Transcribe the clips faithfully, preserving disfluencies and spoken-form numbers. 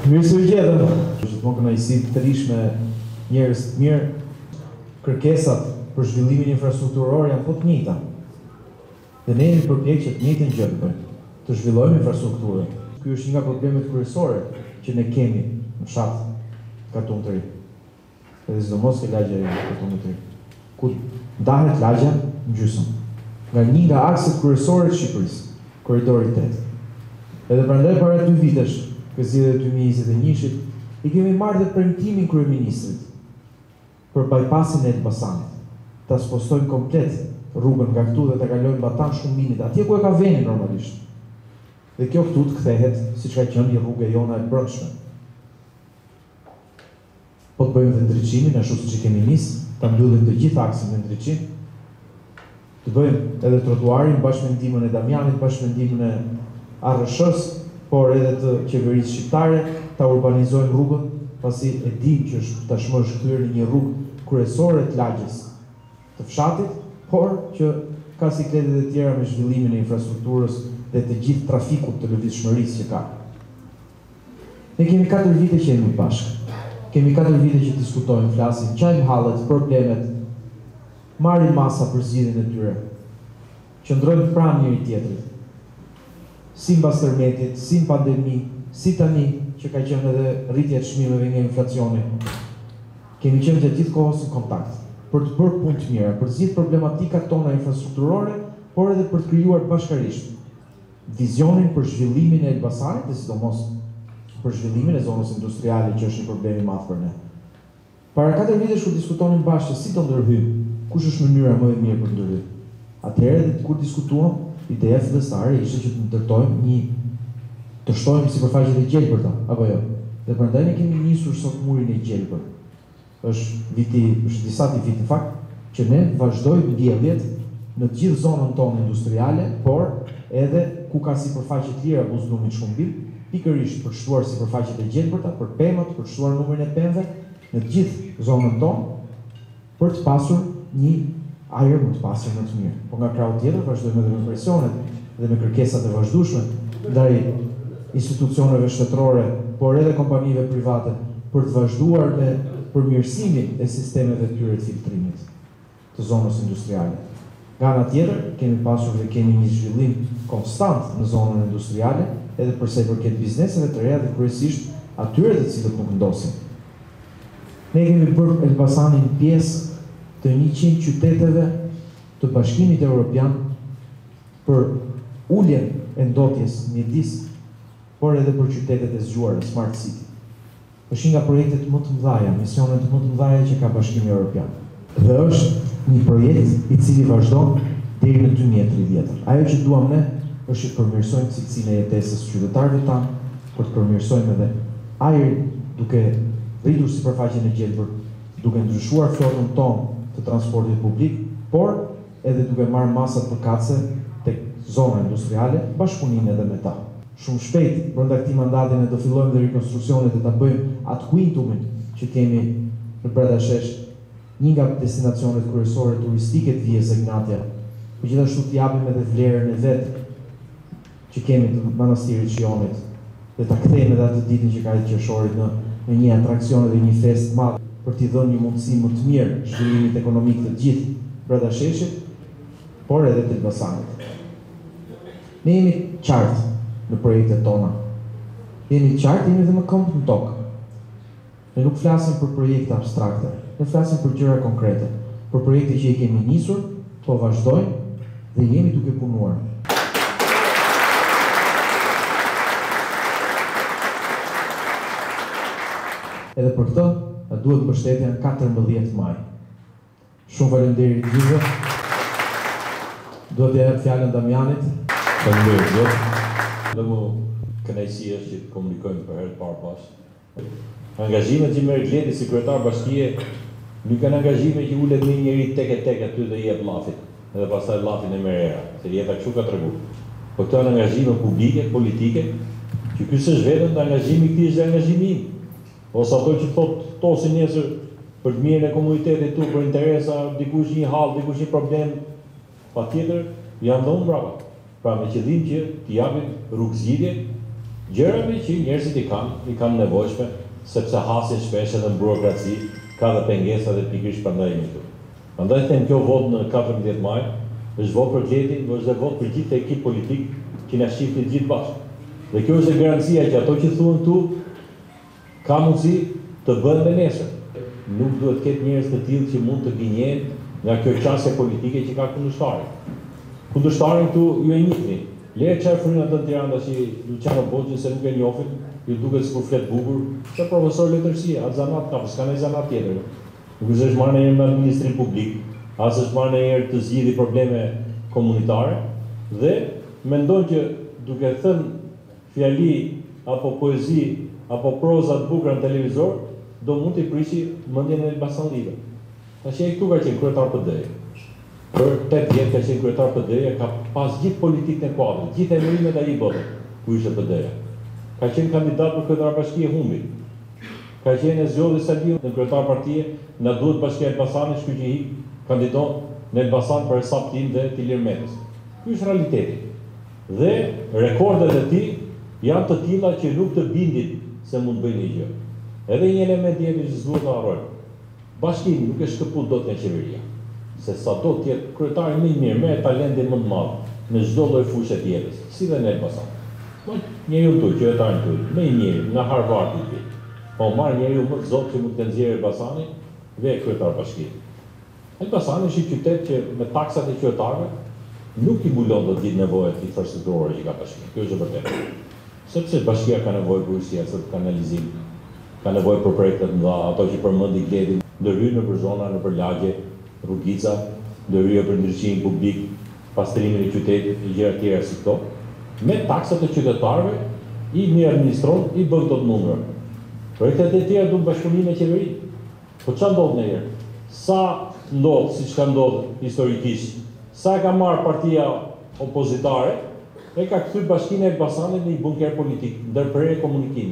Mirë se u gjetëm. Gjithmonë kënaqësi të rish me njerëz të mirë. Kërkesat për zhvillimin infrastrukturor janë po të njëjta. Dhe ne jemi përpjekje që të njëjtën gjë të bëjmë, të zhvillojmë infrastrukturën. Ky është një nga problemet kryesore që ne kemi në fshat Katum të Ri. Edhe sidomos ke lagja e Katumit të Ri, ku ndahet lagja në gjysmë. Nga një nga akset kryesorë të Shqipërisë, korridori tetë. Edhe prandaj para dy vitesh, për zgjedhjet e dy mijë e njëzet e një-shit, i kemi marrë dhe premtimin kryeministrit për bypassin e Elbasanit. Ta spostojmë komplet rrugën nga këtu dhe ta kalojmë Batan Shuminit, atje ku e ka veni normalisht. Dhe kjo këtu të kthehet siç ka qenë një rrugë jona e brendshme. Po të bëjmë dhe ndriçimin ashtu siç e kemi nisë, ta mbyllim të gjithë aksin me ndriçim. Të bëjmë edhe trotuarin bashkë me ndihmën e Damianit, bashkë me ndihmën e A R S-s, por edhe të qeverisë shqiptare, ta urbanizojmë rrugën, pasi e dim që është tashmë është kthyer në një rrugë kryesore të lagjes të fshatit, por që ka sikletet e tjera me zhvillimin e infrastrukturës dhe të gjithë trafikut të lëvizshmërisë që ka. Ne kemi katër vite që jemi bashkë. Kemi katër vite që diskutojmë, flasim, qajmë hallet, problemet, marrim masa për zgjidhjen e tyre. Qëndrojmë pranë njëri tjetrit. Si mbas tërmetit, si në pandemi, si tani që ka qenë edhe rritja e çmimeve nga inflacioni. Kemi qenë gjatë gjithë kohës në kontakt për të bërë punë të mira, për të zgjidhur problematikat tona infrastrukturore, por edhe për të krijuar bashkërisht vizionin për zhvillimin e Elbasanit dhe sidomos për zhvillimin e zonës industriale që është një problem i madh për ne. Para katër vitesh kur diskutonin bashkë si do ndërhyjmë, kush është mënyra më e mirë për ndërhyrje. Atëherë kur diskutuam, ideja fillestare ishte që të ndërtojmë një të shtojmë sipërfaqet e gjelbërta, apo jo. Dhe prandaj ne kemi nisur sot murin e gjelbër. Është viti, është disa ti vit në fakt, që ne vazhdojmë mbjelljet në të gjithë zonën tonë industriale, por edhe ku ka sipërfaqe të lira buzëllumit shkumbim, pikërisht për shtuar sipërfaqet e gjelbërta, për pemët, për shtuar numrin e pemëve në të gjithë zonën tonë, për të pasur një ajër më të pasur më të mirë. Po nga krau tjetër vazhdojmë edhe me presionet dhe me kërkesat e vazhdueshme ndaj institucioneve shtetërore, por edhe kompanive private për të vazhduar me përmirësimin e sistemeve të tyre të filtrimit të zonës industriale. Nga ana tjetër, kemi pasur dhe kemi një zhvillim konstant në zonën industriale, edhe përsa i përket bizneseve të reja dhe kryesisht atyre të cilët nuk ndosin. Ne kemi bërë Elbasanin pjesë të njëqind qyteteve të Bashkimit Evropian për uljen e ndotjes midis, por edhe për qytetet e zgjuara, Smart City. Është një nga projektet më të mëdha, misionet më të mëdha që ka Bashkimi Evropian. Dhe është një projekt i cili vazhdon deri në dy mijë e tridhjetë. Ajo që duam ne është që të përmirësojmë cilësinë e jetesës së qytetarëve tanë, për të përmirësojmë edhe ajrin duke rritur sipërfaqen e gjelbër, duke ndryshuar flotën tonë të transportit publik, por edhe duke marrë masat përkatëse tek zona industriale, bashkëpunimin edhe me ta. Shumë shpejt, brenda këtij mandati ne do fillojmë dhe rekonstruksionet dhe ta bëjmë atë Quintumin që kemi në brenda shesh, një nga destinacionet kryesore turistike të Via Zegnatia, por gjithashtu të japim edhe vlerën e vet që kemi të manastirit Shionit dhe ta kthejmë edhe atë ditën që ka e qershorit në, në një atraksion dhe një fest të madh për t'i dhënë një mundësi më të mirë zhvillimit ekonomik të gjithë brenda sheshit, por edhe të Elbasanit. Ne jemi qartë në projektet tona. Jemi qartë, jemi dhe më këmbë në tokë. Ne nuk flasim për projekte abstrakte, ne flasim për gjëra konkrete, për projekte që i kemi nisur, po vazhdojmë dhe jemi duke punuar. Edhe për këtë, duhet mbështetja në katërmbëdhjetë maj. Shumë faleminderit gjithëve. Duhet të jap fjalën Damianit. Faleminderit zot. Dhe mu kënaqësi është që të komunikojmë për herë të parë bashkë. Angazhimet që merr Gledi si kryetar bashkie nuk kanë angazhime që ulet me njëri tek e tek aty dhe i jep llafin, edhe pastaj llafin e merr era, se jeta kështu ka treguar. Po këto janë angazhime publike, politike, që ky s'është vetëm angazhimi i këtij, është angazhimi im. Ose ato që thotë tosin nesër për të mirën e komunitetit tu, për interesa, dikush një hall, dikush një problem, patjetër janë dhënë brava. Pra me qëllim që t'i japim rrugëzgjidhje gjërave që njerëzit i kanë, i kanë nevojshme, sepse hasin shpesh edhe në burokraci, ka dhe pengesa dhe pikërisht prandaj jemi këtu. Prandaj them kjo votë në katërmbëdhjetë maj, është votë për Gledin, është votë për gjithë ekip politik që na shihni gjithë bashkë. Dhe kjo është garancia që ato që thuan këtu ka mundësi të bëhen me nesër. Nuk duhet të ketë njerëz të tillë që mund të gënjejnë nga kjo qasje politike që ka kundërshtarin. Kundërshtarin këtu ju e njihni. Le çfarë fryna të Tiranë tash Luciano Boxhi se nuk e njohin, ju duket sikur flet bukur, se profesor letërsie, atë zanat ka, s'ka ne zanat tjetër. Nuk është marrë në një ministrin publik, as është marrë në herë të zgjidhë probleme komunitare dhe mendon që duke thënë fjali apo poezi apo proza të bukura në televizor do mund të prishi mendjen e Elbasan Liga. Tash ai këtu ka qenë kryetar P D-ja. Për tetë vjet ka qenë kryetar P D-ja, ka pas gjithë politikën e kuadrit, gjithë emërimet ai i botë, ku ishte P D-ja. Ka qenë kandidat për kryetar bashkie humbi. Ka qenë zgjodhi Saliu në kryetar partie, na duhet bashkia e Elbasanit, shkoj që ik kandidon në Elbasan për hesab tim dhe Tilir Metës. Ky është realiteti. Dhe rekordet e tij janë të tilla që nuk të bindin se mund bëjnë një gjë. Edhe një element tjetër që duhet të harrojmë. Bashkimi nuk e shkëput dot nga qeveria. Se sa do të jetë kryetari më i mirë, me talentin më të madh në çdo lloj fushë të jetës, si dhe në Elbasan. Po njeriu këtu, qytetarin këtu, më i mirë nga Harvardi i tij. Po marr njeriu më të zot që mund të nxjerrë Elbasanin dhe kryetar bashkie. Elbasani është një qytet që me taksat e qytetarëve nuk i mbulon dot gjithë nevojat infrastrukturore që ka bashkia. Kjo është e vërtetë. Sepse bashkia ka nevojë për ujësi, kanalizim, ka nevojë për projekte të mëdha, ato që përmendi Gledi, ndërhyrje nëpër zona, nëpër lagje, rrugica, ndërhyrje për ndriçimin publik, pastrimin e qytetit, e gjëra të tjera si këto. Me taksat e qytetarëve i mirë administron, i bën këto numra. Projektet e tjera duhen bashkëpunim me qeverinë. Po çfarë ndodh në herë? Sa ndodh, siç ka ndodhur historikisht, sa ka marrë partia opozitare, e ka kthyr bashkinë e Elbasanit në një bunker politik, ndërprerje komunikimi.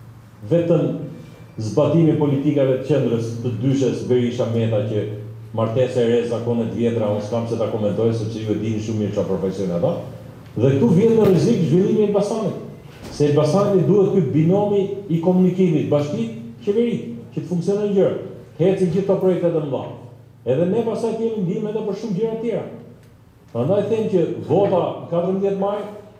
Vetëm zbatimi politikave të qendrës të dyshes Berisha Meta që martesa e re zakonet vjetra, unë s'kam se ta komentoj sepse ju e dini shumë mirë çfarë profesioni ata. Dhe këtu vjen në rrezik zhvillimi i Elbasanit. Se Elbasanit duhet ky binomi i komunikimit bashki qeveri, që të funksionojë gjëra, të ecin gjithë këto projekte të mëdha. Edhe ne pastaj kemi ndihmë edhe për shumë gjëra të tjera. Prandaj them që vota katërmbëdhjetë maj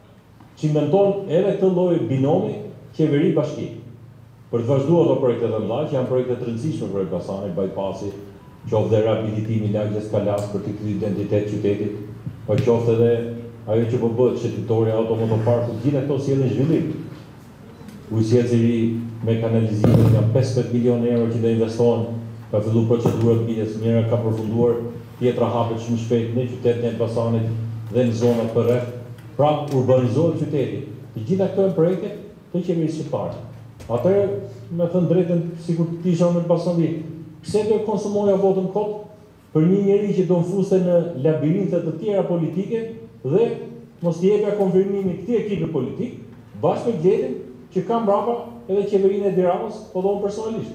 cimenton edhe këtë lloj binomi qeveri bashki. Për të vazhduar ato projekte të mëdha, që janë projekte të rëndësishme për Elbasanin, bypassi, qoftë dhe rehabilitimi i lagjes Kalas për të kthyer identitet qytetit, po qoftë edhe ajo që po bëhet shëtitore automotoparku, gjithë ato sjellin zhvillim. Ujësia e ri me kanalizimin nga pesëmbëdhjetë milionë euro që do investohen, ka filluar procedura të bindjes, njëra ka përfunduar, tjetra hapet shumë shpejt në qytetin e Elbasanit dhe në zonat përreth. Pra urbanizohet qyteti. Të gjitha këto janë projekte të qeverisë shqiptare. Atëherë, me thënë drejtën, sikur të isha në Elbasan, pse do konsumoja votën kot për një njeri që do nfuste në labirinte të tjera politike dhe mos t'i jepja konfirmimin këtij ekipi politik, bashkë me Gledin që ka mbrapa edhe qeverinë e Tiranës, po do unë personalisht.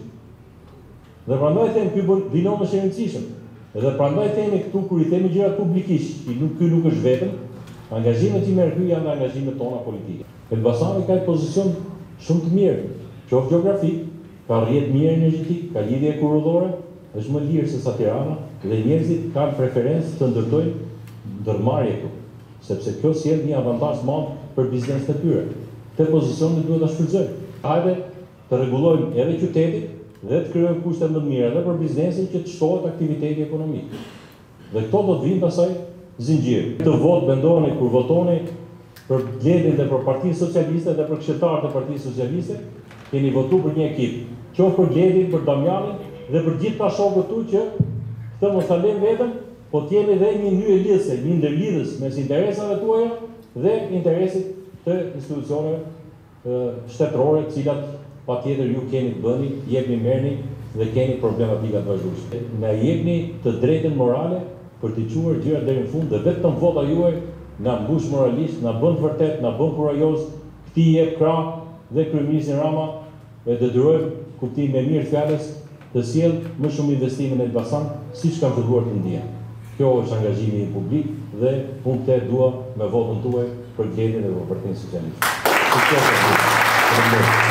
Dhe prandaj them ky binom është i rëndësishëm. Edhe prandaj themi këtu kur i themi gjërat publikisht, që nuk ky nuk është vetëm, angazhimet që merr ky janë angazhimet tona politike. Elbasani ka një pozicion shumë të mirë, qoftë gjeografik, ka rrjet mirë energjetik, ka lidhje kurorore, është më lirë se sa Tirana dhe njerëzit kanë preferencë të ndërtojnë ndërmarrje këtu, sepse kjo sjell një avantazh të madh për biznesin e tyre. Këtë pozicion ne duhet ta shfrytëzojmë. Hajde të rregullojmë edhe qytetin dhe të krijojmë kushte më të mira edhe për biznesin që të shtohet aktiviteti ekonomik. Dhe këto do të vinë pasaj zinxhir. Të votë mendoni kur votoni për Gledin dhe për Partinë Socialiste dhe për këshilltarët e Partisë Socialiste, keni votuar për një ekip, qoftë për Gledin, për Damianin dhe për gjithë ta shokët tu që këtë mos ta lënë vetëm, po të jemi dhe një hyrje lidhëse, një ndërlidhës mes interesave tuaja dhe interesit të institucioneve shtetërore, të cilat patjetër ju keni të bëni, jepni merrni dhe keni problematika të vazhdueshme. Na jepni të drejtën morale për të quar gjërat deri në fund dhe vetëm vota juaj na mbush moralisht, na bën të vërtet, na bën kurajoz, këtij jep krah dhe kryeministin Rama e detyrojmë kuptimin me mirë fjalës të sjell më shumë investime në Elbasan, siç kanë filluar të ndjen. Kjo është angazhimi i publik dhe unë këtë dua me votën tuaj për Gledin dhe për Partinë Socialiste. Sukses.